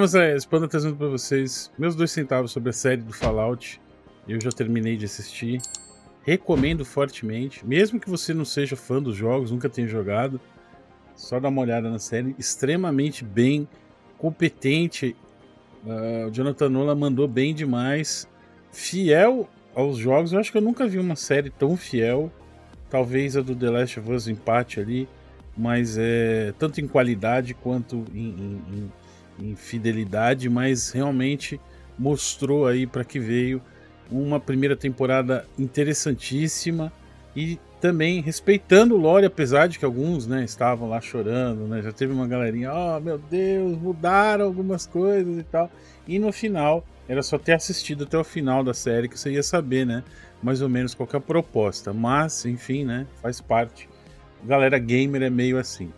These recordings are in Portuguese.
Spanda trazendo pra vocês meus 2 centavos sobre a série do Fallout. Eu já terminei de assistir. Recomendo fortemente. Mesmo que você não seja fã dos jogos, nunca tenha jogado, só dá uma olhada na série. Extremamente bem, competente. O Jonathan Nolan mandou bem demais. Fiel aos jogos. Eu acho que eu nunca vi uma série tão fiel. Talvez a do The Last of Us empate ali. Mas é tanto em qualidade quanto em fidelidade, mas realmente mostrou aí para que veio uma primeira temporada interessantíssima e também respeitando o lore, apesar de que alguns, né, estavam lá chorando, né, já teve uma galerinha, oh meu Deus, mudaram algumas coisas e tal, e no final era só ter assistido até o final da série que você ia saber, né, mais ou menos qual que é a proposta, mas enfim, né, faz parte. Galera gamer é meio assim.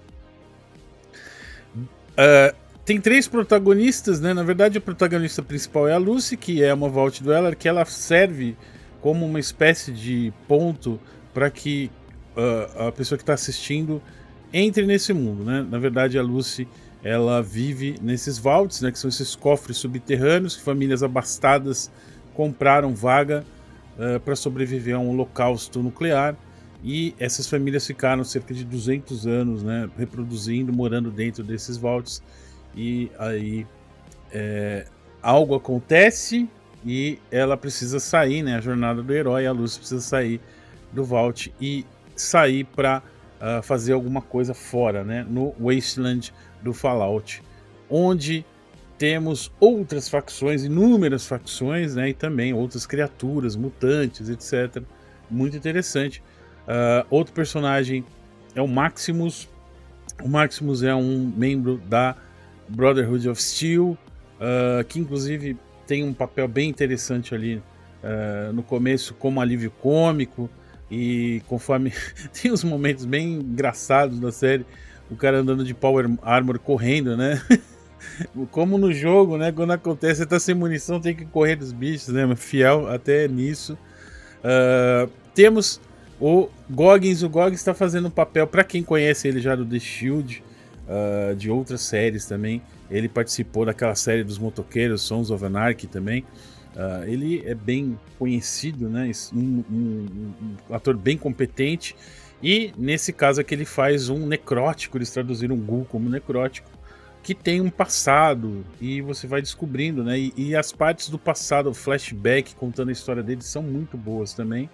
Tem 3 protagonistas, né? Na verdade, a protagonista principal é a Lucy, que é uma Vault Dweller, que ela serve como uma espécie de ponto para que a pessoa que está assistindo entre nesse mundo, né? Na verdade, a Lucy ela vive nesses vaults, né? Que são esses cofres subterrâneos que famílias abastadas compraram vaga para sobreviver a um holocausto nuclear. E essas famílias ficaram cerca de 200 anos, né, reproduzindo, morando dentro desses vaults. E aí algo acontece e ela precisa sair, né, a jornada do herói, a Lucy precisa sair do vault e sair para fazer alguma coisa fora, né, no Wasteland do Fallout, onde temos outras facções, inúmeras facções, né, e também outras criaturas, mutantes, etc. Muito interessante. Outro personagem é o Maximus. O Maximus é um membro da Brotherhood of Steel, que inclusive tem um papel bem interessante ali no começo como alívio cômico, e conforme tem uns momentos bem engraçados da série, o cara andando de Power Armor correndo, né? Como no jogo, né? Quando acontece, você tá sem munição, tem que correr dos bichos, né? Fiel até nisso. Temos o Goggins está fazendo um papel, para quem conhece ele já do The Shield, de outras séries também. Ele participou daquela série dos motoqueiros, Sons of Anarchy também. Ele é bem conhecido, né? Um ator bem competente. E nesse caso aqui ele faz um necrótico, eles traduziram um ghoul como necrótico, que tem um passado, e você vai descobrindo, né? E as partes do passado, o flashback contando a história dele, são muito boas também.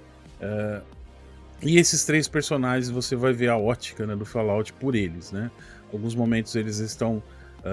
E esses 3 personagens você vai ver a ótica, né, do Fallout por eles, né? Alguns momentos eles estão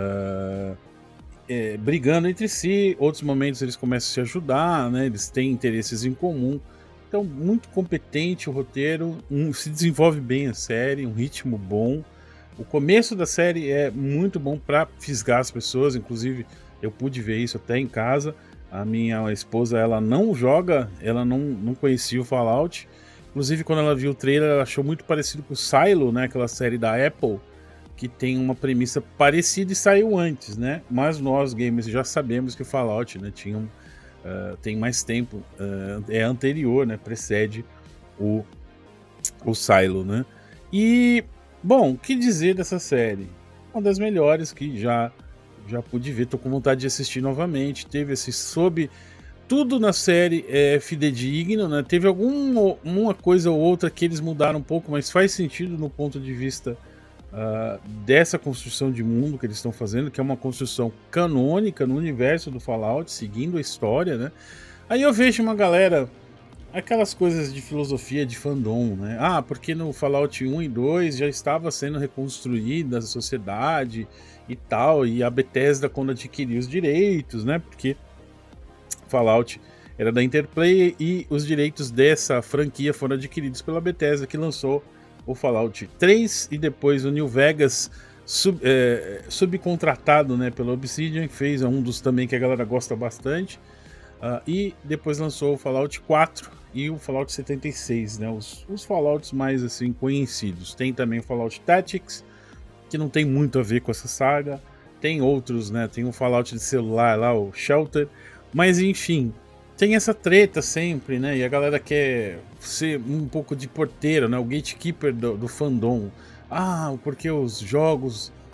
brigando entre si, outros momentos eles começam a se ajudar, né? Eles têm interesses em comum. Então, muito competente o roteiro, se desenvolve bem a série, um ritmo bom. O começo da série é muito bom para fisgar as pessoas, inclusive eu pude ver isso até em casa. A minha esposa, ela não joga, ela não conhecia o Fallout. Inclusive, quando ela viu o trailer, ela achou muito parecido com o Silo, né? Aquela série da Apple, que tem uma premissa parecida e saiu antes, né? Mas nós, gamers, já sabemos que o Fallout, né, tem mais tempo, é anterior, né? Precede o Silo, né? E, bom, o que dizer dessa série? Uma das melhores que já pude ver, tô com vontade de assistir novamente. Teve tudo na série é fidedigno, né? Teve uma coisa ou outra que eles mudaram um pouco, mas faz sentido no ponto de vista dessa construção de mundo que eles estão fazendo, que é uma construção canônica no universo do Fallout, seguindo a história, né? Aí eu vejo uma galera, aquelas coisas de filosofia de fandom, né? Porque no Fallout 1 e 2 já estava sendo reconstruída a sociedade e tal, e a Bethesda, quando adquiriu os direitos, né? Porque Fallout era da Interplay e os direitos dessa franquia foram adquiridos pela Bethesda, que lançou o Fallout 3 e depois o New Vegas, subcontratado, né, pela Obsidian, fez um dos também que a galera gosta bastante, e depois lançou o Fallout 4 e o Fallout 76, né, os Fallouts mais assim conhecidos. Tem também o Fallout Tactics, que não tem muito a ver com essa saga. Tem outros, né, tem um Fallout de celular lá, o Shelter. Mas enfim, tem essa treta sempre, né? E a galera quer ser um pouco de porteiro, né? O gatekeeper do fandom. Porque os jogos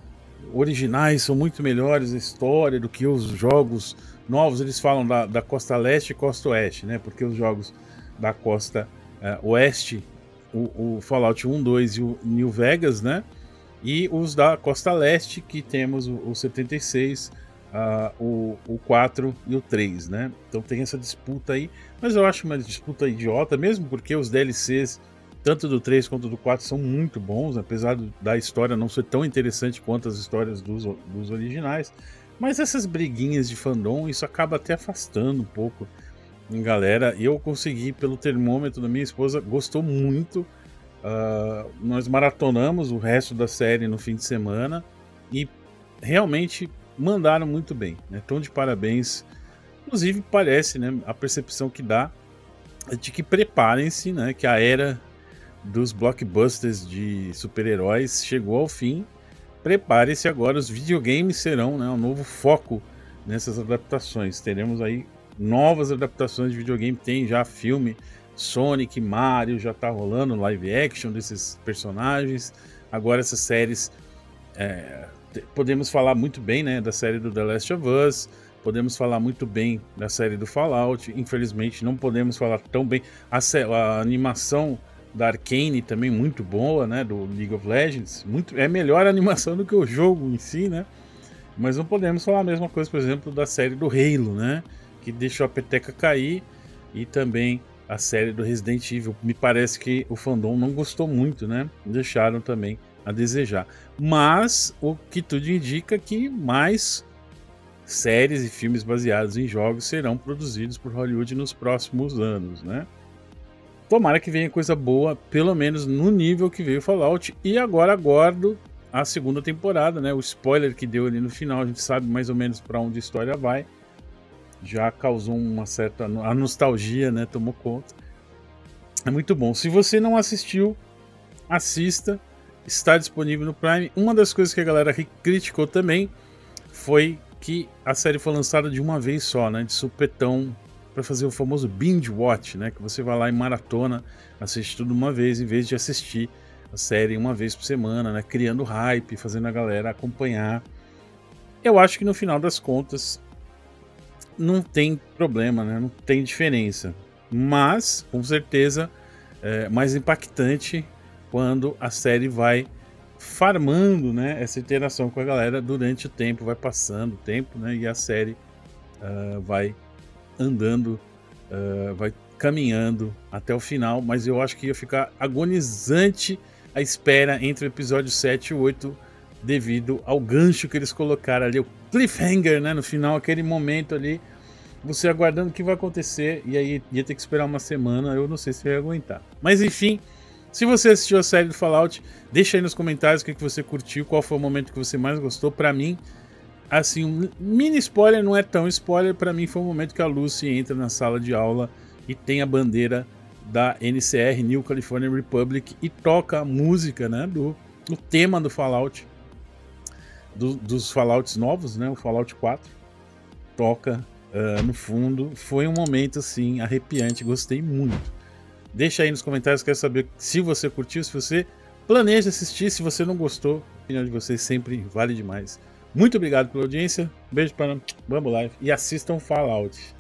originais são muito melhores a história do que os jogos novos. Eles falam da costa leste e costa oeste, né? Porque os jogos da costa oeste, o Fallout 1, 2 e o New Vegas, né? E os da costa leste, que temos o 76, o 4 e o 3, né? Então tem essa disputa aí, mas eu acho uma disputa idiota mesmo, porque os DLCs, tanto do 3 quanto do 4, são muito bons, apesar da história não ser tão interessante quanto as histórias dos originais. Mas essas briguinhas de fandom, isso acaba até afastando um pouco em galera. Eu consegui, pelo termômetro da minha esposa, gostou muito. Nós maratonamos o resto da série no fim de semana e realmente mandaram muito bem, né? Tão de parabéns. Inclusive parece, né, a percepção que dá é de que preparem-se, né, que a era dos blockbusters de super-heróis chegou ao fim. Prepare-se agora, os videogames serão, né, um novo foco nessas adaptações. Teremos aí novas adaptações de videogame, tem já filme Sonic, Mario, já tá rolando live action desses personagens. Agora essas séries, podemos falar muito bem, né, da série do The Last of Us, podemos falar muito bem da série do Fallout. Infelizmente não podemos falar tão bem. A animação da Arcane também muito boa, né, do League of Legends, é melhor a animação do que o jogo em si, né? Mas não podemos falar a mesma coisa, por exemplo, da série do Halo, né, que deixou a peteca cair, e também a série do Resident Evil. Me parece que o fandom não gostou muito, né? Deixaram também a desejar. Mas o que tudo indica que mais séries e filmes baseados em jogos serão produzidos por Hollywood nos próximos anos, né? Tomara que venha coisa boa, pelo menos no nível que veio Fallout. E agora aguardo a segunda temporada, né? O spoiler que deu ali no final, a gente sabe mais ou menos para onde a história vai. Já causou uma certa... a nostalgia, né? Tomou conta. É muito bom. Se você não assistiu, assista. Está disponível no Prime. Uma das coisas que a galera criticou também foi que a série foi lançada de uma vez só, né? De supetão, para fazer o famoso binge watch, né? Que você vai lá e maratona, assiste tudo uma vez, em vez de assistir a série uma vez por semana, né? Criando hype, fazendo a galera acompanhar. Eu acho que no final das contas não tem problema, né? Não tem diferença. Mas, com certeza, é mais impactante quando a série vai farmando, né, essa interação com a galera durante o tempo, vai passando o tempo, né, e a série vai andando, vai caminhando até o final. Mas eu acho que ia ficar agonizante a espera entre o episódio 7 e o 8, devido ao gancho que eles colocaram ali, o cliffhanger, né, no final, aquele momento ali, você aguardando o que vai acontecer, e aí ia ter que esperar uma semana. Eu não sei se eu ia aguentar. Mas enfim, se você assistiu a série do Fallout, deixa aí nos comentários o que você curtiu, qual foi o momento que você mais gostou. Pra mim, assim, um mini spoiler, não é tão spoiler, pra mim foi o momento que a Lucy entra na sala de aula e tem a bandeira da NCR, New California Republic, e toca a música, né, do tema do Fallout, dos Fallouts novos, né, o Fallout 4, toca no fundo. Foi um momento, assim, arrepiante, gostei muito. Deixa aí nos comentários, quero saber se você curtiu, se você planeja assistir, se você não gostou. A opinião de vocês sempre vale demais. Muito obrigado pela audiência, beijo para Bambu Live e assistam Fallout.